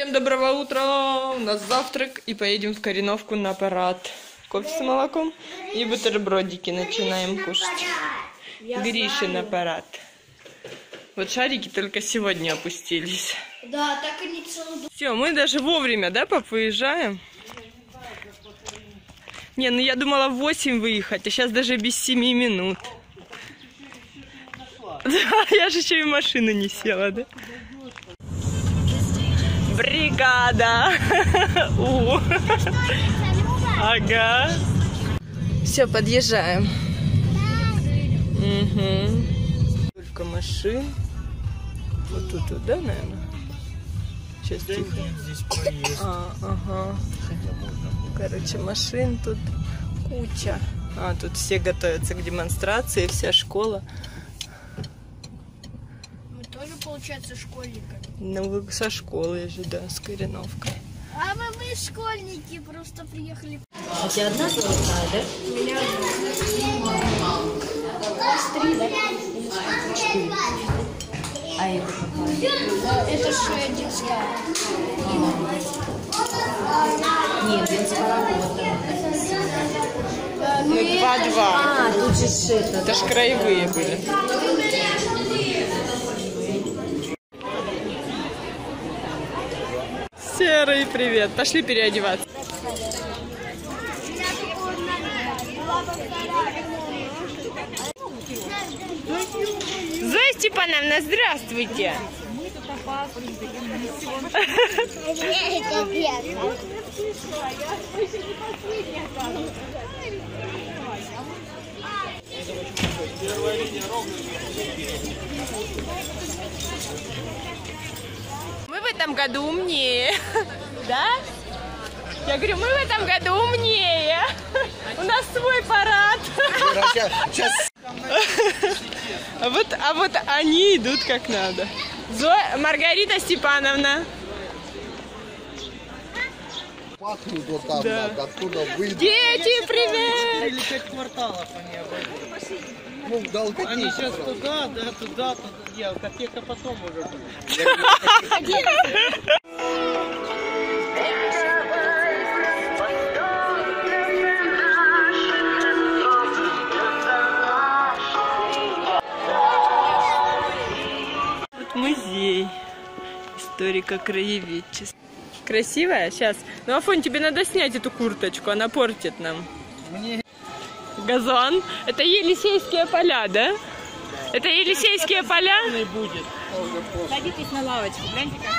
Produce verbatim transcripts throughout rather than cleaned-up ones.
Всем доброго утра! У нас завтрак и поедем в Кореновку на парад. Кофе с молоком и бутербродики начинаем кушать. Гриша на парад. Вот шарики только сегодня опустились. Да, так они целую... Все, мы даже вовремя, да, пап, выезжаем? Не, ну я думала в восемь выехать, а сейчас даже без семи минут. Да, я же еще и в машину не села, да? Бригада! У. Ага. Все, подъезжаем. Угу. Только машин. Вот тут, вот, да, наверное? Сейчас тихо. А, ага. Короче, машин тут куча. А, тут все готовятся к демонстрации, вся школа. Мы тоже, получается, школьниками. Ну, вы со школы же, да, с Кореновкой. А мы, мы школьники, просто приехали. А у тебя одна золотая, да? У меня три, да? Четыре. А это какая? Это же детская. Нет, детская работа. Ну, два-два. А, тут же это. Это ж краевые были. Серый, привет. Пошли переодеваться. Зоя Степановна, здравствуйте. Мы в этом году умнее, да? Я говорю, мы в этом году умнее. У нас свой парад. А вот, а вот они идут как надо. Зоя, Маргарита Степановна. Пахнут вот там, Да. надо, оттуда выйдут. Дети, привет! Или пять кварталов они обойдут. Ну, дал Они сейчас туда, да, туда, туда. Я, копейка потом уже будет. Вот музей историко-краеведческий. Красивая? Сейчас. Ну, Афонь, тебе надо снять эту курточку, она портит нам. Мне... Газон. Это Елисейские поля, да? Это Елисейские поля? будет. Садитесь на лавочку, гляньте как.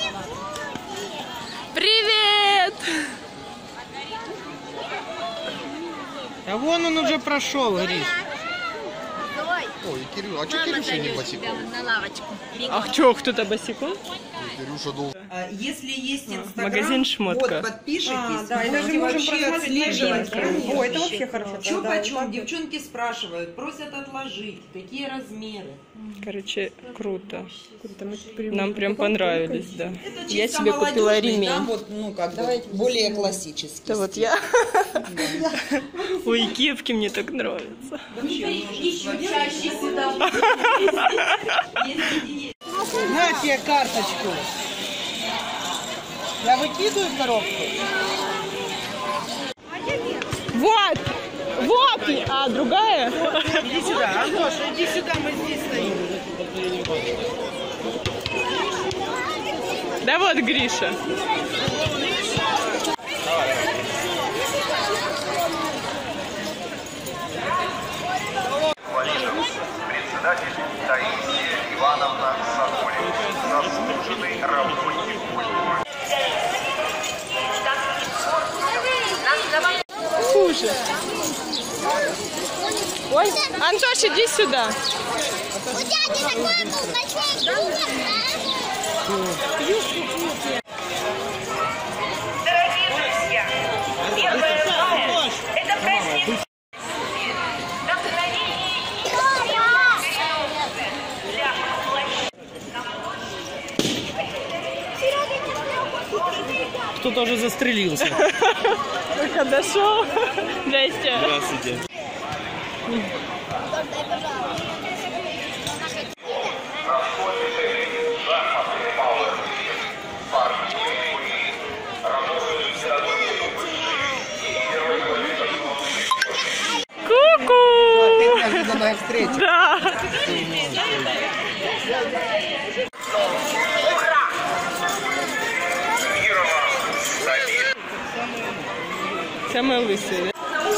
Привет! А вон он уже прошел, Гриш. Ой, Кирилл, а что Кирюша не босиком? На лавочку. Ах, чё, кто-то босиком? Кирюша должен... Если есть Инстаграм, магазин «Шмотка». вот, подпишитесь, А, да, и даже будете можем вообще просматривать отслеживать. новинки. О, это вообще хорошо. Чё Да, почем? да. Девчонки спрашивают, просят отложить, какие размеры. Короче, круто. Круто, мы тут прям- Нам прям понравились, да. Это Я чисто себе купила молодежный, ремень. да, вот, ну, как бы, более классический. Да вот я. Ой, кепки мне так нравятся. На тебе карточку. Я выкидываю в коробку. Вот! Вот! А, другая? Иди сюда, Антоша, иди сюда, мы здесь стоим. Да вот, Гриша. Председатель Таисия Ивановна Соколева, заслуженный работник культуры. Хуже. Ой, Антош, иди сюда. У дяди такой был большой круг, Дорогие друзья, первое мая – это праздник на хранении для Кто тоже застрелился. Только дошел. Здрасте. Здравствуйте. шахматный пауэр парк Самая лысая, да?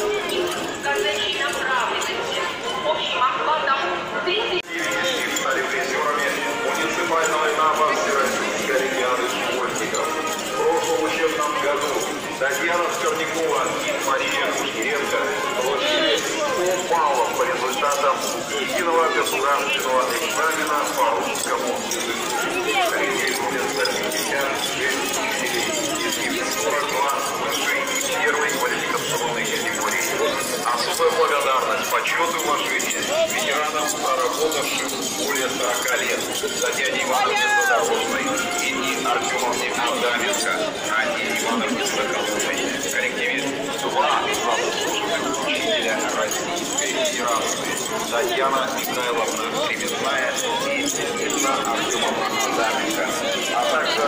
Стали призерами муниципального этапа Всероссийской олимпиады школьников. В прошлом учебном году Татьяна Скорнякова и Мария Кушниренко получили сто баллов по результатам единого государственного экзамена по русскому языку. Регистрируется пятьдесят шесть учителей из сорок два высшей и первой квалификационной категории. Особая благодарность, почет и уважение ветеранам, проработавшим более сорока лет. Татьяне Ивановне Задорожной и Артемовне Адаменко, Анне Ивановне Соколовой. В коллективе два заслуженных учителя Российской Федерации. Татьяна Михайловна Кременная и Светлана Артемовна Адаменко. А также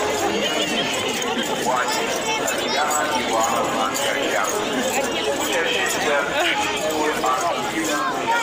Вася Татьяна Ивановна Корьян. Учащиеся школы активно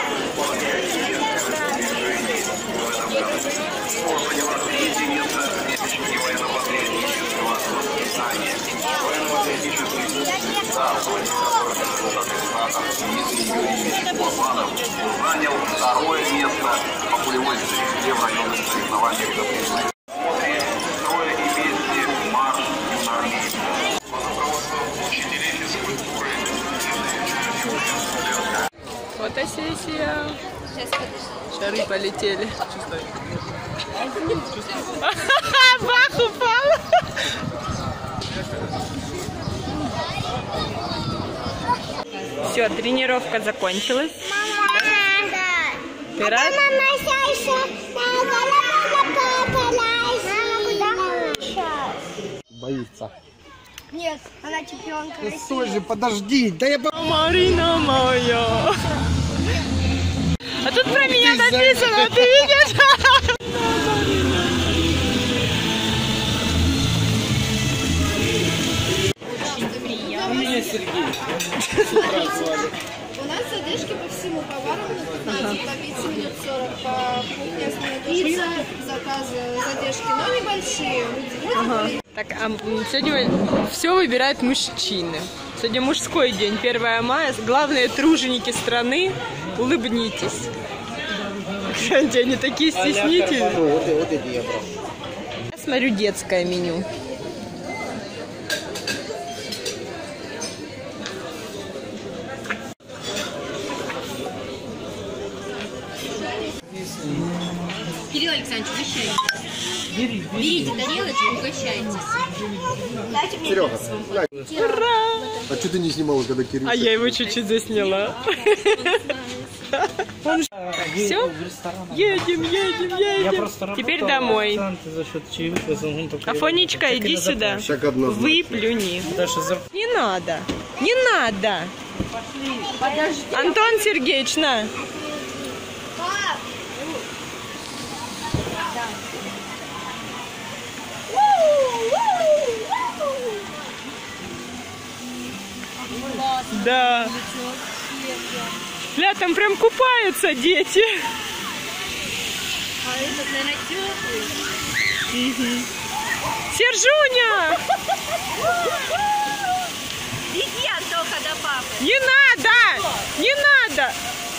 занял второе место по полевой стрельбе в районных соревнованиях «Запрещенных». Трое и вместе марш юнармейцев. Под руководством учителей физкультуры. Фотосессия. Шары полетели. Бах упал. Все, тренировка закончилась. Ты рад? Боится. Нет, она чемпионка России. Стой же, подожди. Да я... Марина моя. А тут про меня написано, ты видишь? У меня Сергей. У нас задержки по всему, по бару минут пятнадцать, по пицце минут сорок, по кухне остановиться, заказы, задержки, но небольшие. Ага. Так, а сегодня все выбирают мужчины. Сегодня мужской день, первое мая. Главные труженики страны, улыбнитесь. Кстати, они такие стеснительные. Вот, вот эти я брал. Я смотрю детское меню. Кирилл Александрович, угощайтесь. Берите тарелочку, угощайтесь. Серега, Ура! а что ты не снимала, когда Кирилл? А я его чуть-чуть засняла. Все? Едем, едем, едем. Теперь домой. Афонечка, иди сюда. Выплюни. Не надо. Не надо. Антон Сергеевич, на. Да. Ля, там прям купаются дети. А этот, наверное, теплый. Угу. Сержуня! Иди, Антоха, до папы. Не надо! Не надо!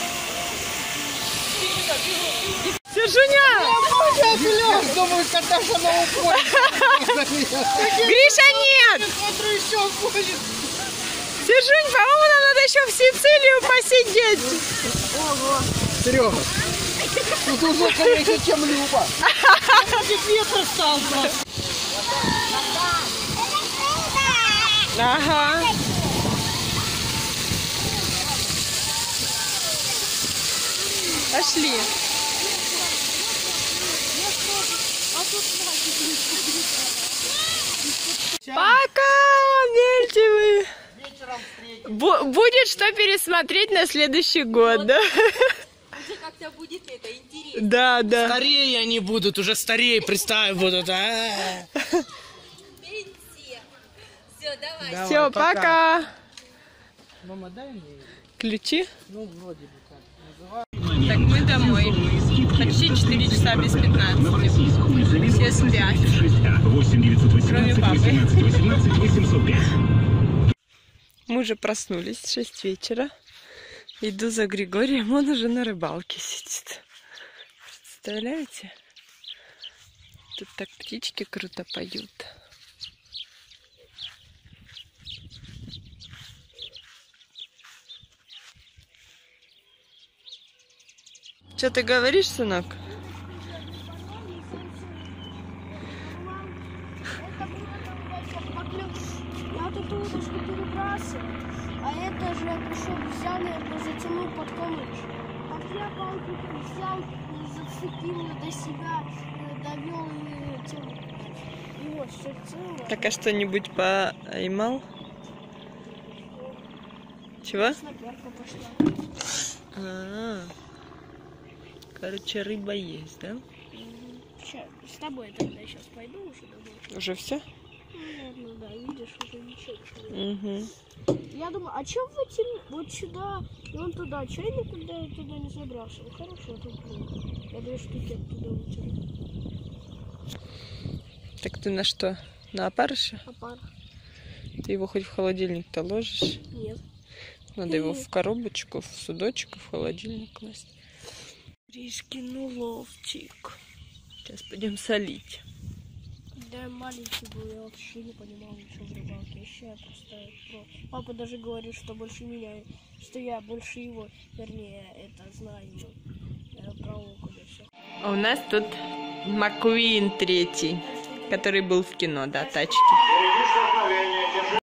Сержуня! Думаю, кататься на упор. Гриша, нет! Смотрю, еще будет. Сержунь, по-моему, нам надо еще в Сицилию посидеть. Серега, тут уже короче, чем Люба. Ветер стал. Ага. Пошли. Пока, мельтевы. Бу- будет что пересмотреть на следующий год, да? Уже как-то будет это интересно. Да, да. Старее они будут, уже старее, представь, будут. А-а-а. Все, давай. Давай, Все, пока. пока. Мама, дай мне Ключи. Ну, вроде бы как. Так, мы домой. Почти четыре часа без пятнадцати. Все спят. Кроме папы. Мы уже проснулись в шесть вечера. Иду за Григорием, он уже на рыбалке сидит. Представляете? Тут так птички круто поют. Что ты говоришь, сынок? Я вот эту удочку перебрасываю, а это же я пришел, взял, наверное, затянул под камыш. А я палку взял, зацепил ее до себя, довел и тем. И вот все целое. Так а что-нибудь поймал? Чего? Снайперка пошла. А-а-а. Короче, рыба есть, да? Сейчас, с тобой тогда сейчас пойду уже домой. Уже все? Наверное, да, видишь, уже ничего. Угу. Я думаю, а чем вы тем... вот сюда и вон туда? Че я никуда туда не забрался? Хорошо, тут было. Я две штуки оттуда вытянул. Так ты на что? На опарыша? Опар. Ты его хоть в холодильник-то ложишь? Нет. Надо его в коробочку, в судочек, в холодильник класть. Гришкин уловчик. Сейчас пойдем солить. Когда я маленький был, я вообще не понимал ничего в рыбалке. Еще я просто про... Папа даже говорит, что больше меня, что я больше его, вернее, это знаю. Я про окуня все. А у нас тут Маккуин третий, который был в кино, да, тачки.